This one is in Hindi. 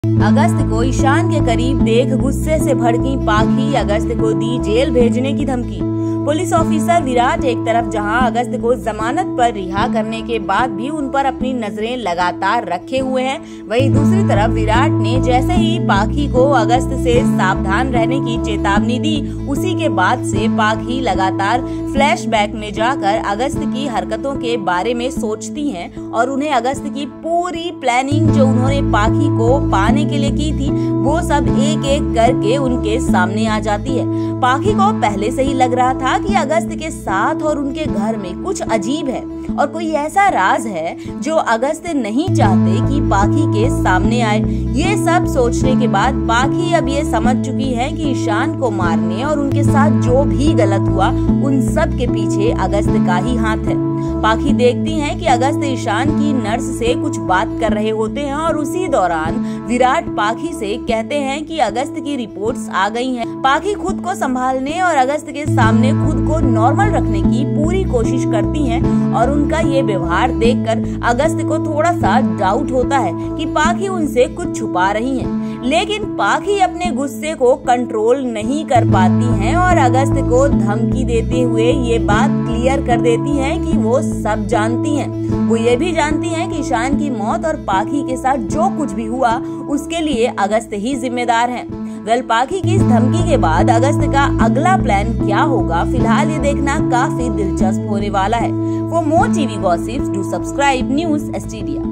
अगस्त को ईशान के करीब देख गुस्से से भड़की पाखी अगस्त को दी जेल भेजने की धमकी। पुलिस ऑफिसर विराट एक तरफ जहां अगस्त को जमानत पर रिहा करने के बाद भी उन पर अपनी नजरें लगातार रखे हुए हैं, वहीं दूसरी तरफ विराट ने जैसे ही पाखी को अगस्त से सावधान रहने की चेतावनी दी, उसी के बाद से पाखी लगातार फ्लैशबैक में जाकर अगस्त की हरकतों के बारे में सोचती हैं और उन्हें अगस्त की पूरी प्लानिंग जो उन्होंने पाखी को पाने के लिए की थी वो सब एक एक करके उनके सामने आ जाती है। पाखी को पहले से ही लग रहा था कि अगस्त के साथ और उनके घर में कुछ अजीब है और कोई ऐसा राज है जो अगस्त नहीं चाहते कि पाखी के सामने आए। ये सब सोचने के बाद पाखी अब ये समझ चुकी है कि ईशान को मारने और उनके साथ जो भी गलत हुआ उन सब के पीछे अगस्त का ही हाथ है। पाखी देखती हैं कि अगस्त ईशान की नर्स से कुछ बात कर रहे होते हैं और उसी दौरान विराट पाखी से कहते हैं कि अगस्त की रिपोर्ट्स आ गई हैं। पाखी खुद को संभालने और अगस्त के सामने खुद को नॉर्मल रखने की पूरी कोशिश करती हैं और उनका ये व्यवहार देखकर अगस्त को थोड़ा सा डाउट होता है कि पाखी उनसे कुछ छुपा रही हैं। लेकिन पाखी अपने गुस्से को कंट्रोल नहीं कर पाती हैं और अगस्त को धमकी देते हुए ये बात क्लियर कर देती हैं कि वो सब जानती हैं। वो ये भी जानती हैं कि ईशान की मौत और पाखी के साथ जो कुछ भी हुआ उसके लिए अगस्त ही जिम्मेदार हैं। वेल, पाखी की इस धमकी के बाद अगस्त का अगला प्लान क्या होगा, फिलहाल ये देखना काफी दिलचस्प होने वाला है। For more TV gossips do subscribe news एसटीडिया।